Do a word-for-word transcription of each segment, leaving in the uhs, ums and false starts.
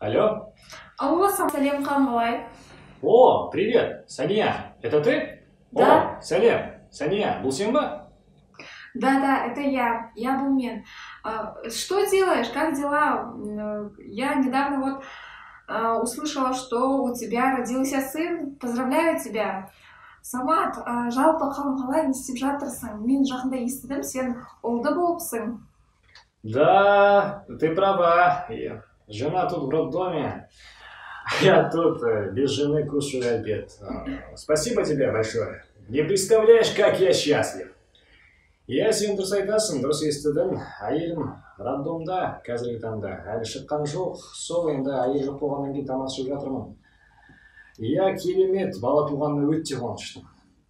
Алло? Алло, Салем Камбалай. О, привет, Сания, это ты? Да. О, Салем, Сания, бұл сен ба? Да, да, это я, я Бумен. А, что делаешь, как дела? М, Я недавно вот а, услышала, что у тебя родился сын. Поздравляю тебя. Самат, а, жалпы қалай не істеп жатырсың? Мен жақында естідім, сен ұлды болыпсың. Да, ты права, Я- жена тут в роддоме, а я тут э, без жены кушаю обед. А, Спасибо тебе большое, не представляешь, как я счастлив. Я сен дұрыс айтасың, дұрыс естідің, әйелім роддомда қазіргі таңда, әлі шыққан жоқ, сол енді әйел жоқ болғаннан кейін тамақ ішіп жатырмын. Я керемет, бала туғанына өте қуаныштымын.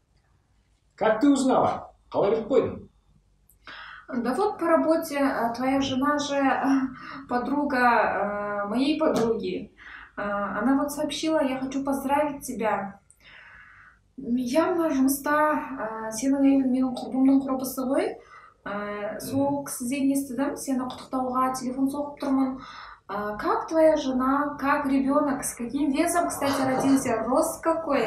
Как ты узнала? Қалай біліп қойдың? Да вот по работе а, твоя жена же а, подруга а, моей подруги. А, Она вот сообщила, я хочу поздравить тебя. Явно жұмыста ә, сенің әйелің менің құрбымның құрбысы ғой. Ә, сол кісіден естідім, сені құттықтауға телефон соғып тұрмын. Ә, Как твоя жена, как ребенок, с каким весом, кстати, родился, рост какой?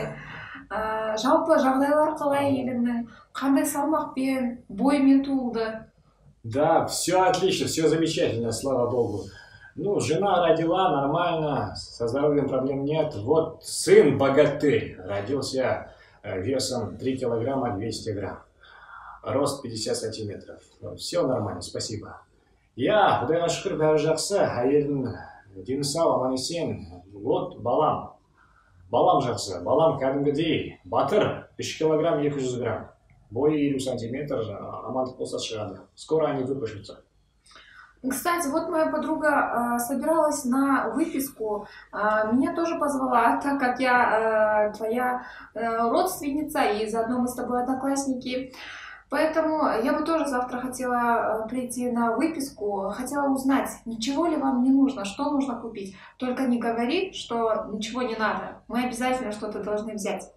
Ә, Жалпы жағдайлар қалай әйеліңнің, қандай салмақпен, боймен туылды? Да, все отлично, все замечательно, слава богу. Ну, жена родила нормально, со здоровьем проблем нет. Вот сын богатырь, родился э, весом три килограмма двести грамм. Рост пятьдесят сантиметров. Все нормально, спасибо. Я, Құдайға шүкір, бәрі жақсы, әйелім дені сау, аман есен. Вот балам. Балам жақсы, балам кәдімгідей батыр, үш килограмм екі жүз грамм. Бойы елу сантиметр, амандық болса шығады. Скоро они выпишутся. Кстати, вот моя подруга э, собиралась на выписку, э, меня тоже позвала, так как я э, твоя э, родственница и заодно мы с тобой одноклассники. Поэтому я бы тоже завтра хотела э, прийти на выписку, хотела узнать, ничего ли вам не нужно, что нужно купить. Только не говори, что ничего не надо, мы обязательно что-то должны взять.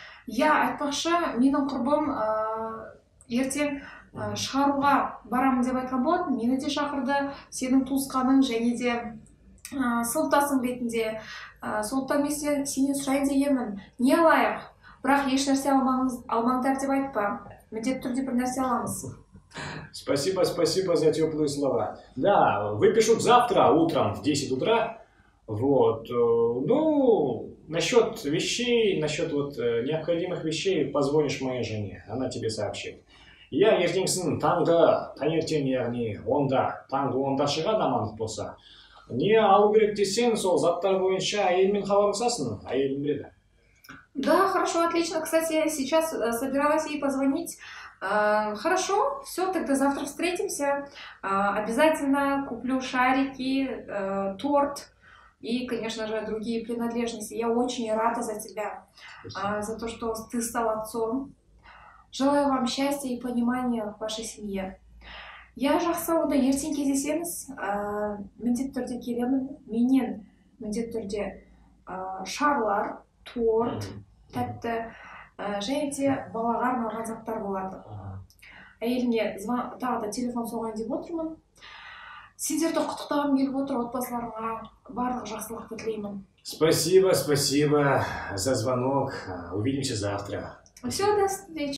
Я айтпақшы, менің құрбым э, ертең Ә, шығаруға барамын деп айтқан болатын, мені де шақырды, сенің туысқаның және де ә, сыныптасың ретінде. Ә, сондықтан мен сен- сенен сұрайын дегенмін, не алайық? Бірақ еш нәрсе алмаңыз, алмаңдар деп айтпа. Міндетті түрде бір нәрсе аламыз. Спасибо, спасибо за теплые слова. Да, выпишут завтра утром в десять утра. Вот. э, Ну, насчет вещей, насчет вот э, необходимых вещей позвонишь моей жене, она тебе сообщит. Я ертеңсін таңды, таңертең яғни онда, таңғы онда шығады амандық болса. Не алу керек десең, сол заттар бойынша әйелмен хабарласасың, әйелім біледі. Да, хорошо, отлично. Кстати, я сейчас э, собиралась ей позвонить. Э, Хорошо, все, тогда завтра встретимся. Э, Обязательно куплю шарики, э, торт и, конечно же, другие принадлежности. Я очень рада за тебя, э, за то, что ты стал отцом. Желаю вам счастья и понимания в вашей семье. Я жақсы онда ертең кездесеміз. Ә, Міндетті түрде келемін. Менен міндетті түрде ә, шарлар, торт, тәтті ә, және де балаға арналған заттар болады. Әйеліңе звон- тағы да телефон соғайын деп отырмын. Сендерді құттықтағым келіп отыр, отбасыларыңа барлық жақсылықты тілеймін. Спасибо, спасибо за звонок. Увидимся завтра. Все, до встречи.